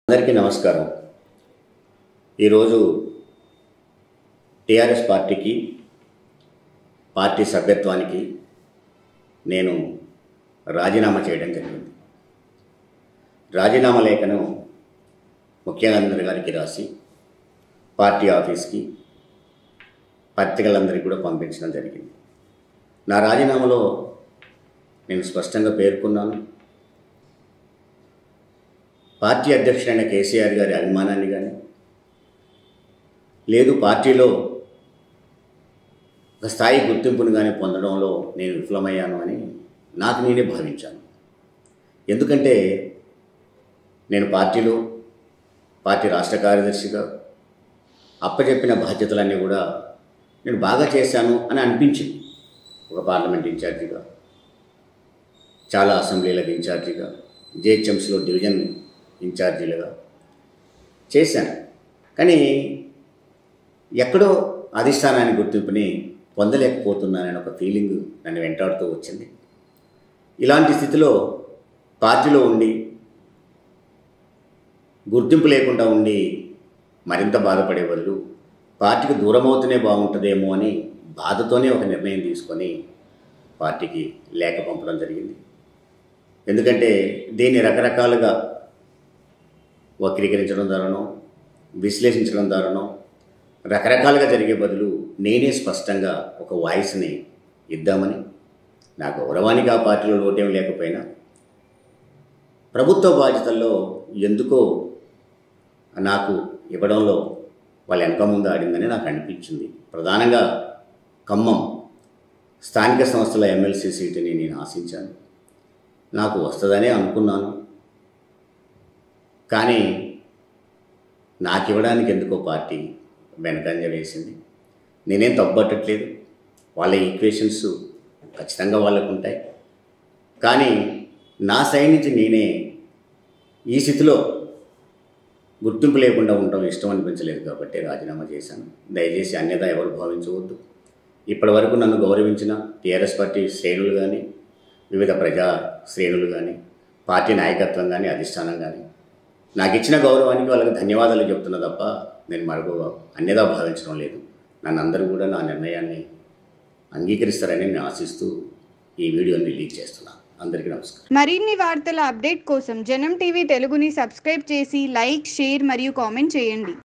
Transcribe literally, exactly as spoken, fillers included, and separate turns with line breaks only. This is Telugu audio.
అందరికీ నమస్కారం. ఈరోజు టీఆర్ఎస్ పార్టీకి పార్టీ సభ్యత్వానికి నేను రాజీనామా చేయడం జరిగింది. రాజీనామా లేఖను ముఖ్యమంత్రి గారికి రాసి పార్టీ ఆఫీస్కి పత్రికలందరికీ కూడా పంపించడం జరిగింది. నా రాజీనామాలో నేను స్పష్టంగా పేర్కొన్నాను, పార్టీ అధ్యక్షుడైన కేసీఆర్ గారి అభిమానాన్ని కానీ లేదు పార్టీలో ఒక స్థాయి గుర్తింపును కానీ పొందడంలో నేను విఫలమయ్యాను అని నాకు నేనే భావించాను. ఎందుకంటే నేను పార్టీలో పార్టీ రాష్ట్ర కార్యదర్శిగా అప్పచెప్పిన బాధ్యతలన్నీ కూడా నేను బాగా చేశాను అని అనిపించింది. ఒక పార్లమెంట్ ఇన్ఛార్జిగా, చాలా అసెంబ్లీలకు ఇన్ఛార్జిగా, జేహెచ్ఎంసీలో డివిజన్ ఇన్ఛార్జీలుగా చేశాను. కానీ ఎక్కడో అధిష్టానాన్ని గుర్తింపుని పొందలేకపోతున్నానని ఒక ఫీలింగ్ నన్ను వెంటాడుతూ వచ్చింది. ఇలాంటి స్థితిలో పార్టీలో ఉండి గుర్తింపు లేకుండా ఉండి మరింత బాధపడే బదులు పార్టీకి దూరం అవుతూనే బాగుంటుందేమో అని బాధతోనే ఒక నిర్ణయం తీసుకొని పార్టీకి లేఖ పంపడం జరిగింది. ఎందుకంటే దీన్ని రకరకాలుగా వక్రీకరించడం ద్వారానో విశ్లేషించడం ద్వారానో రకరకాలుగా జరిగే బదులు నేనే స్పష్టంగా ఒక వాయిస్ని ఇద్దామని, నా గౌరవానికి ఆ పార్టీలో లోటేం లేకపోయినా ప్రభుత్వ బాధ్యతల్లో ఎందుకో నాకు ఇవ్వడంలో వాళ్ళ వెనక ముందు ఆడిందని నాకు అనిపించింది. ప్రధానంగా ఖమ్మం స్థానిక సంస్థల ఎమ్మెల్సీ సీటుని నేను ఆశించాను, నాకు వస్తుందనే అనుకున్నాను. కానీ నాకు ఇవ్వడానికి ఎందుకో పార్టీ వెనకంజ వేసింది. నేనేం తప్పట్టట్లేదు, వాళ్ళ ఈక్వేషన్స్ ఖచ్చితంగా వాళ్ళకు ఉంటాయి. కానీ నా సైడ్ నుంచి నేనే ఈ స్థితిలో గుర్తింపు లేకుండా ఉండడం ఇష్టం అనిపించలేదు కాబట్టి రాజీనామా చేశాను. దయచేసి అన్యదా ఎవరు భావించవద్దు. ఇప్పటి వరకు నన్ను గౌరవించిన టీఆర్ఎస్ పార్టీ శ్రేణులు కానీ, వివిధ ప్రజా శ్రేణులు కానీ, పార్టీ నాయకత్వం కానీ, అధిష్టానం కానీ నాకు ఇచ్చిన గౌరవానికి వాళ్ళకి ధన్యవాదాలు చెప్తున్నా తప్ప నేను మరొక అన్యదా భావించడం లేదు. నన్ను అందరూ కూడా నా నిర్ణయాన్ని అంగీకరిస్తారని నేను ఆశిస్తూ ఈ వీడియోని రిలీజ్ చేస్తున్నాను. అందరికీ నమస్కారం.
మరిన్ని వార్తల అప్డేట్ కోసం జనం టీవీ తెలుగుని సబ్స్క్రైబ్ చేసి లైక్, షేర్ మరియు కామెంట్ చేయండి.